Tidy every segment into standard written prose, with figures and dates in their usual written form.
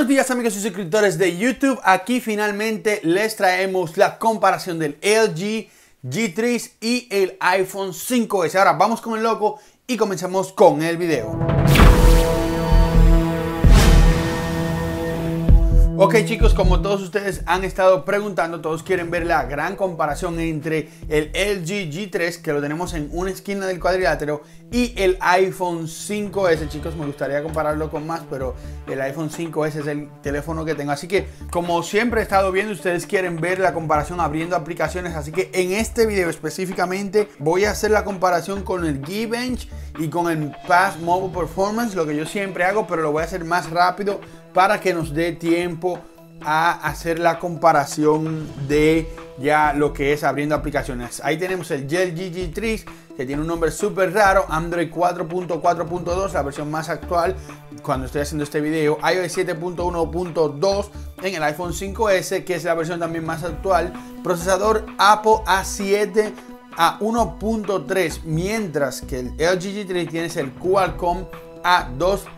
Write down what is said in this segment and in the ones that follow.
Buenos días amigos y suscriptores de YouTube. Aquí finalmente les traemos la comparación del LG G3 y el iPhone 5S. Ahora vamos con el loco y comenzamos con el video. Ok chicos, como todos ustedes han estado preguntando, todos quieren ver la gran comparación entre el LG G3, que lo tenemos en una esquina del cuadrilátero, y el iPhone 5S. Chicos, me gustaría compararlo con más, pero el iPhone 5S es el teléfono que tengo. Así que, como siempre he estado viendo, ustedes quieren ver la comparación abriendo aplicaciones. Así que en este video específicamente voy a hacer la comparación con el Geekbench y con el Fast Mobile Performance, lo que yo siempre hago, pero lo voy a hacer más rápido para que nos dé tiempo a hacer la comparación de ya lo que es abriendo aplicaciones. Ahí tenemos el LG G3, que tiene un nombre súper raro, Android 4.4.2, la versión más actual cuando estoy haciendo este video, iOS 7.1.2 en el iPhone 5S, que es la versión también más actual, procesador Apple A7 a 1.3, mientras que el LG G3 tiene el Qualcomm a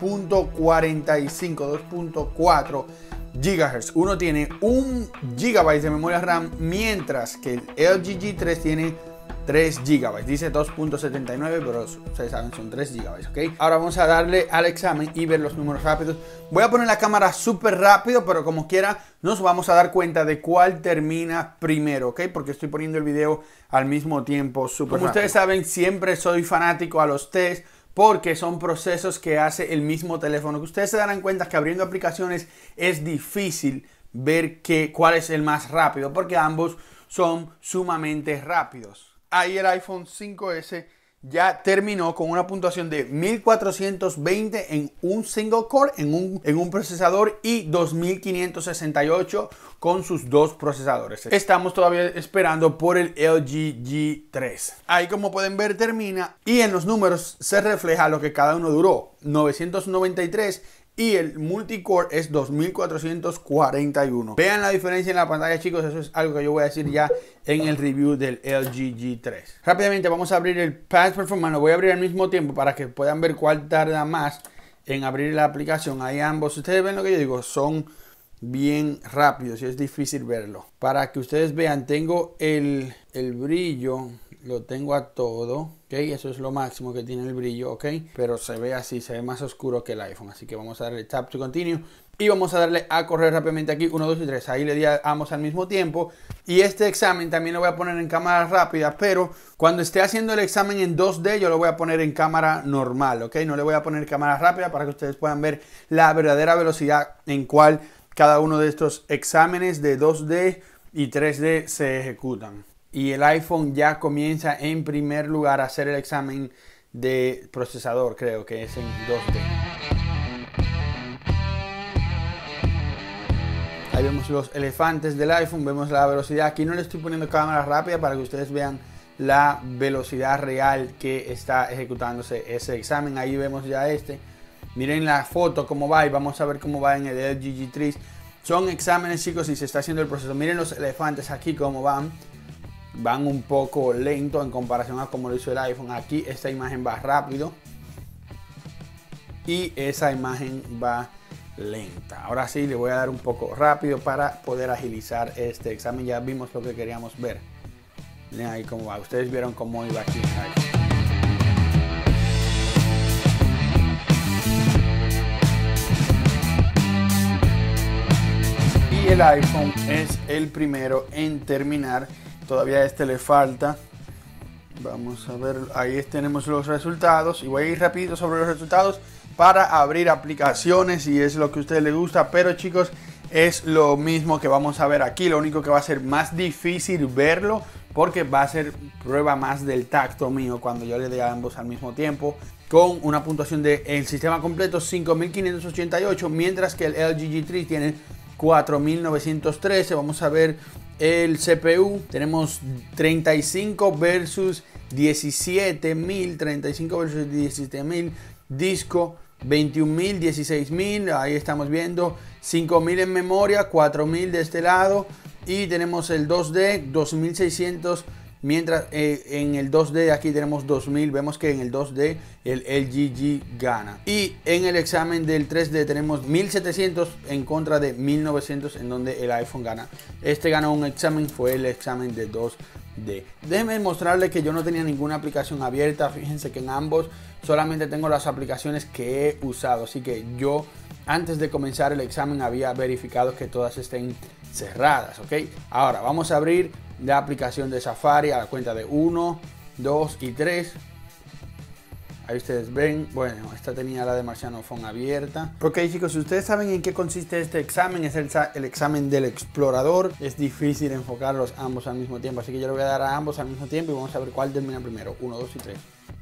2.45, 2.4 GHz. Uno tiene 1 GB de memoria RAM, mientras que el LG G3 tiene 3 GB. Dice 2.79, pero ustedes saben, son 3 GB, ¿ok? Ahora vamos a darle al examen y ver los números rápidos. Voy a poner la cámara súper rápido, pero como quiera nos vamos a dar cuenta de cuál termina primero, ¿ok? Porque estoy poniendo el video al mismo tiempo súper rápido. Como ustedes saben, siempre soy fanático a los test, porque son procesos que hace el mismo teléfono, que ustedes se darán cuenta que abriendo aplicaciones es difícil ver cuál es el más rápido, porque ambos son sumamente rápidos. Ahí el iPhone 5S ya terminó con una puntuación de 1420 en un single core, en un procesador, y 2568 con sus dos procesadores. Estamos todavía esperando por el LG G3. Ahí, como pueden ver, termina, y en los números se refleja lo que cada uno duró: 993, y el multicore es 2441. Vean la diferencia en la pantalla, chicos. Eso es algo que yo voy a decir ya en el review del LG G3. Rápidamente vamos a abrir el Fast Performance. Lo voy a abrir al mismo tiempo para que puedan ver cuál tarda más en abrir la aplicación. Ahí ambos, ustedes ven lo que yo digo, son bien rápidos y es difícil verlo. Para que ustedes vean, tengo el brillo, lo tengo a todo, ok, eso es lo máximo que tiene el brillo, ok, pero se ve así, se ve más oscuro que el iPhone. Así que vamos a darle tap to continue y vamos a darle a correr rápidamente aquí, 1, 2 y 3. Ahí le di a ambos al mismo tiempo. Y este examen también lo voy a poner en cámara rápida, pero cuando esté haciendo el examen en 2D yo lo voy a poner en cámara normal, ok, no le voy a poner cámara rápida, para que ustedes puedan ver la verdadera velocidad en cual cada uno de estos exámenes de 2D y 3D se ejecutan. Y el iPhone ya comienza en primer lugar a hacer el examen de procesador, creo que es en 2D. Ahí vemos los elefantes del iPhone, vemos la velocidad. Aquí no le estoy poniendo cámara rápida para que ustedes vean la velocidad real que está ejecutándose ese examen. Ahí vemos ya este. Miren la foto cómo va, y vamos a ver cómo va en el LG G3. Son exámenes, chicos, y se está haciendo el proceso. Miren los elefantes aquí cómo van. Van un poco lento en comparación a como lo hizo el iPhone. Aquí esta imagen va rápido y esa imagen va lenta. Ahora sí le voy a dar un poco rápido para poder agilizar este examen. Ya vimos lo que queríamos ver. Miren ahí cómo va. Ustedes vieron cómo iba aquí. Y el iPhone es el primero en terminar. Todavía a este le falta. Vamos a ver, ahí tenemos los resultados. Y voy a ir rapidito sobre los resultados para abrir aplicaciones, y es lo que a ustedes les gusta. Pero chicos, es lo mismo que vamos a ver aquí. Lo único que va a ser más difícil verlo, porque va a ser prueba más del tacto mío cuando yo le dé a ambos al mismo tiempo. Con una puntuación del sistema completo 5588, mientras que el LG G3 tiene 4913. Vamos a ver el CPU. Tenemos 35 versus 17.000, 35 versus 17.000. Disco 21.000, 16.000. Ahí estamos viendo 5.000 en memoria, 4.000 de este lado. Y tenemos el 2D 2600 Mientras en el 2D aquí tenemos 2000, vemos que en el 2D el LG G gana. Y en el examen del 3D tenemos 1700 en contra de 1900 en donde el iPhone gana. Este ganó un examen, fue el examen de 2D. Déjenme mostrarles que yo no tenía ninguna aplicación abierta. Fíjense que en ambos solamente tengo las aplicaciones que he usado. Así que yo antes de comenzar el examen había verificado que todas estén cerradas, ¿ok? Ahora vamos a abrir la aplicación de Safari a la cuenta de 1, 2 y 3. Ahí ustedes ven, bueno, esta tenía la de Marciano Phone abierta. Ok chicos, si ustedes saben en qué consiste este examen, es el examen del explorador. Es difícil enfocarlos ambos al mismo tiempo, así que yo le voy a dar a ambos al mismo tiempo y vamos a ver cuál termina primero, 1, 2 y 3.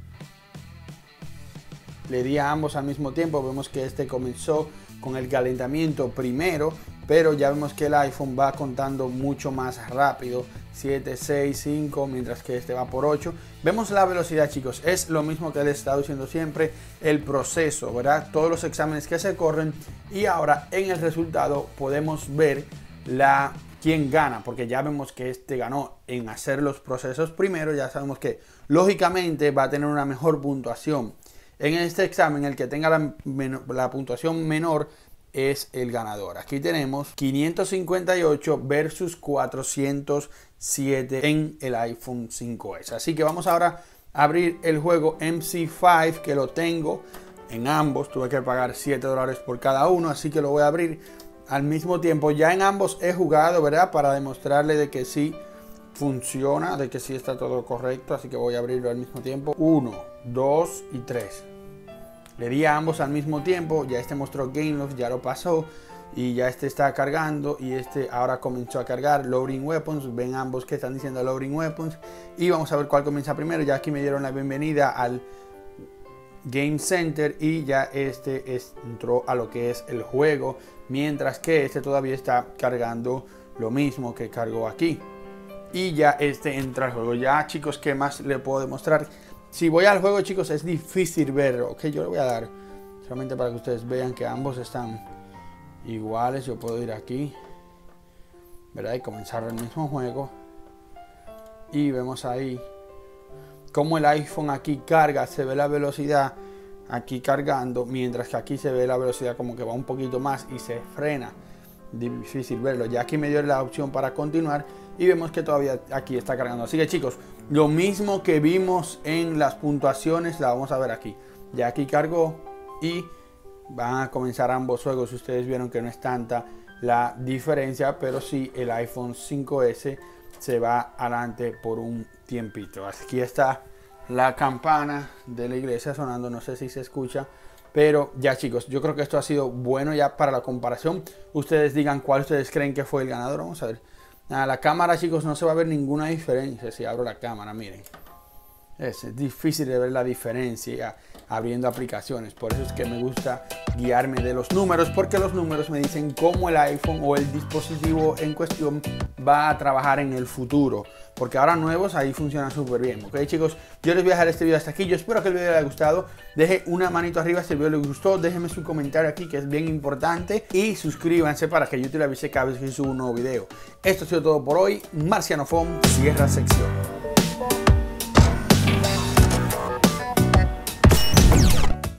Le di a ambos al mismo tiempo, vemos que este comenzó con el calentamiento primero, pero ya vemos que el iPhone va contando mucho más rápido, 7, 6, 5, mientras que este va por 8. Vemos la velocidad chicos, es lo mismo que les he estado diciendo siempre, el proceso, ¿verdad? Todos los exámenes que se corren y ahora en el resultado podemos ver quién gana, porque ya vemos que este ganó en hacer los procesos primero, ya sabemos que lógicamente va a tener una mejor puntuación. En este examen el que tenga la puntuación menor es el ganador. Aquí tenemos 558 versus 407 en el iPhone 5S. Así que vamos ahora a abrir el juego MC5, que lo tengo en ambos. Tuve que pagar $7 por cada uno, así que lo voy a abrir al mismo tiempo. Ya en ambos he jugado, ¿verdad? Para demostrarle de que sí funciona, de que sí está todo correcto. Así que voy a abrirlo al mismo tiempo. 1, 2 y 3. Le di a ambos al mismo tiempo. Ya este mostró GameLoft, ya lo pasó. Y ya este está cargando. Y este ahora comenzó a cargar Loading Weapons. Ven ambos que están diciendo Loading Weapons. Y vamos a ver cuál comienza primero. Ya aquí me dieron la bienvenida al Game Center. Y ya este entró a lo que es el juego. Mientras que este todavía está cargando lo mismo que cargó aquí. Y ya este entra al juego. Ya chicos, ¿qué más le puedo demostrar? Si voy al juego chicos es difícil verlo. Ok, yo le voy a dar solamente para que ustedes vean que ambos están iguales. Yo puedo ir aquí, ¿verdad? Y comenzar el mismo juego. Y vemos ahí como el iPhone aquí carga. Se ve la velocidad aquí cargando. Mientras que aquí se ve la velocidad como que va un poquito más y se frena. Difícil verlo. Ya aquí me dio la opción para continuar. Y vemos que todavía aquí está cargando. Así que chicos, lo mismo que vimos en las puntuaciones la vamos a ver aquí. Ya aquí cargó y van a comenzar ambos juegos. Ustedes vieron que no es tanta la diferencia, pero sí el iPhone 5S se va adelante por un tiempito. Aquí está la campana de la iglesia sonando, no sé si se escucha. Pero ya chicos, yo creo que esto ha sido bueno ya para la comparación. Ustedes digan cuál ustedes creen que fue el ganador. Vamos a ver. La cámara chicos no se va a ver ninguna diferencia si abro la cámara, miren. Es difícil de ver la diferencia abriendo aplicaciones. Por eso es que me gusta guiarme de los números, porque los números me dicen cómo el iPhone o el dispositivo en cuestión va a trabajar en el futuro. Porque ahora nuevos ahí funcionan súper bien. Ok chicos, yo les voy a dejar este video hasta aquí. Yo espero que el video les haya gustado. Deje una manito arriba si el video les gustó. Déjenme su comentario aquí, que es bien importante. Y suscríbanse para que YouTube les avise cada vez que subo un nuevo video. Esto ha sido todo por hoy. Marciano Phone cierra sección.